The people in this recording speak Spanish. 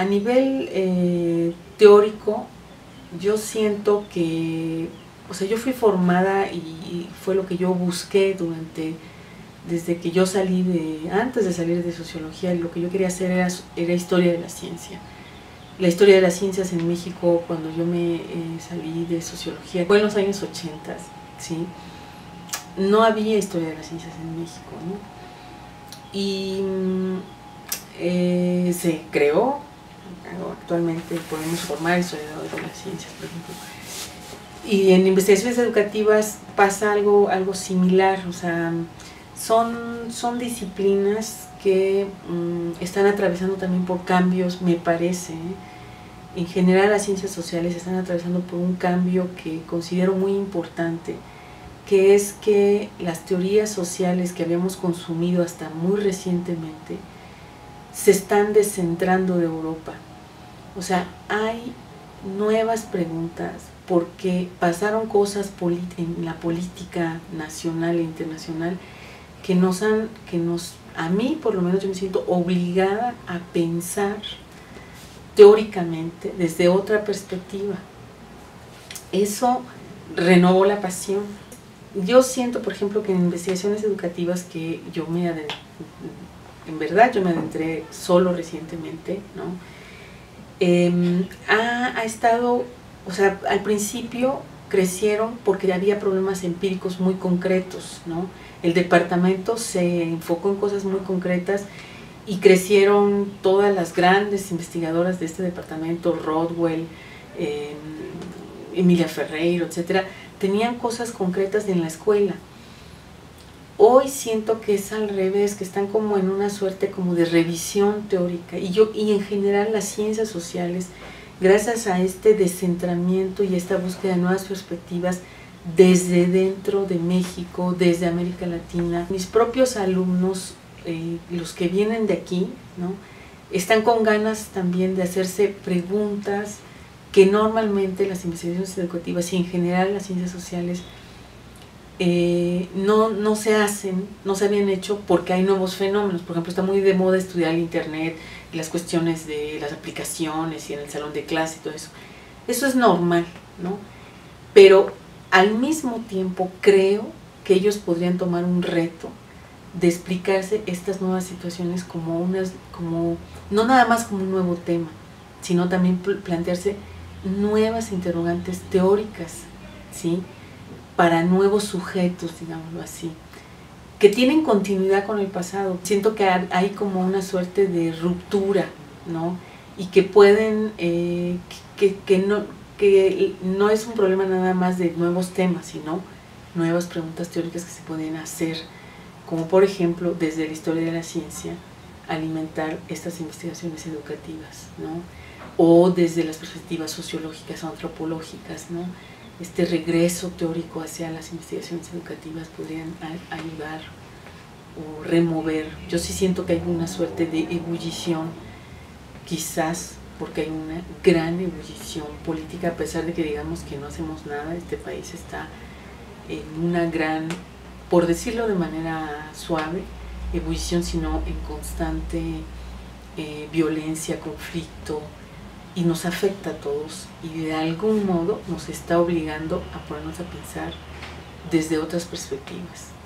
A nivel teórico, yo siento que, o sea, yo fui formada y fue lo que yo busqué desde que yo antes de salir de sociología, lo que yo quería hacer era historia de la ciencia. La historia de las ciencias en México, cuando yo me salí de sociología, fue en los años 80, ¿sí? No había historia de las ciencias en México, ¿no? Y se creó, actualmente podemos formar historiadores de las ciencias, por ejemplo. Y en investigaciones educativas pasa algo similar, o sea, son disciplinas que están atravesando también por cambios, me parece. En general las ciencias sociales están atravesando por un cambio que considero muy importante, que es que las teorías sociales que habíamos consumido hasta muy recientemente se están descentrando de Europa. O sea, hay nuevas preguntas porque pasaron cosas en la política nacional e internacional que a mí por lo menos yo me siento obligada a pensar teóricamente desde otra perspectiva. Eso renovó la pasión. Yo siento, por ejemplo, que en investigaciones educativas que en verdad yo me adentré solo recientemente, ¿no? Ha estado, o sea, al principio crecieron porque había problemas empíricos muy concretos, ¿no? El departamento se enfocó en cosas muy concretas y crecieron todas las grandes investigadoras de este departamento, Rodwell, Emilia Ferreiro, etcétera, tenían cosas concretas en la escuela. Hoy siento que es al revés, que están como en una suerte como de revisión teórica y en general las ciencias sociales, gracias a este descentramiento y esta búsqueda de nuevas perspectivas desde dentro de México, desde América Latina, mis propios alumnos, los que vienen de aquí, ¿no?, están con ganas también de hacerse preguntas que normalmente las investigaciones educativas y en general las ciencias sociales no se habían hecho porque hay nuevos fenómenos. Por ejemplo, está muy de moda estudiar el internet y las cuestiones de las aplicaciones y en el salón de clase y todo eso. Eso es normal, ¿no? Pero al mismo tiempo creo que ellos podrían tomar un reto de explicarse estas nuevas situaciones no nada más como un nuevo tema, sino también plantearse nuevas interrogantes teóricas, ¿sí?, para nuevos sujetos, digámoslo así, que tienen continuidad con el pasado. Siento que hay como una suerte de ruptura, ¿no?, y que pueden, que no es un problema nada más de nuevos temas, sino nuevas preguntas teóricas que se pueden hacer, como por ejemplo, desde la historia de la ciencia, alimentar estas investigaciones educativas, ¿no?, o desde las perspectivas sociológicas o antropológicas, ¿no?, este regreso teórico hacia las investigaciones educativas podrían ayudar o remover. Yo sí siento que hay una suerte de ebullición, quizás porque hay una gran ebullición política, a pesar de que digamos que no hacemos nada. Este país está en una gran, por decirlo de manera suave, ebullición, sino en constante violencia, conflicto, y nos afecta a todos y de algún modo nos está obligando a ponernos a pensar desde otras perspectivas.